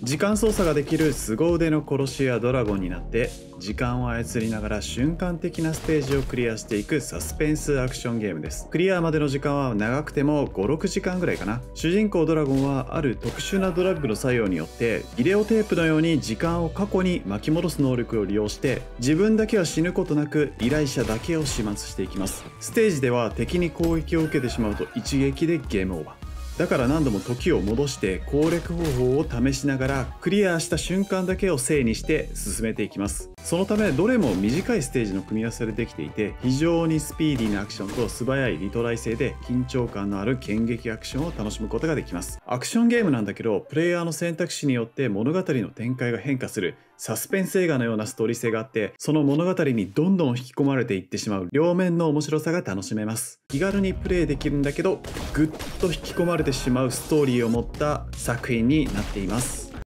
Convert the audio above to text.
時間操作ができる凄腕の殺し屋ドラゴンになって時間を操りながら瞬間的なステージをクリアしていくサスペンスアクションゲームです。クリアまでの時間は長くても5、6時間ぐらいかな。主人公ドラゴンはある特殊なドラッグの作用によってビデオテープのように時間を過去に巻き戻す能力を利用して自分だけは死ぬことなく依頼者だけを始末していきます。ステージでは敵に攻撃を受けてしまうと一撃でゲームオーバー。だから何度も時を戻して攻略方法を試しながらクリアした瞬間だけを正にして進めていきます。そのためどれも短いステージの組み合わせでできていて非常にスピーディーなアクションと素早いリトライ性で緊張感のある剣撃アクションを楽しむことができます。アクションゲームなんだけどプレイヤーの選択肢によって物語の展開が変化するサスペンス映画のようなストーリー性があってその物語にどんどん引き込まれていってしまう両面の面白さが楽しめます。気軽にプレイできるんだけどぐっと引き込まれてしまうストーリーを持った作品になっています。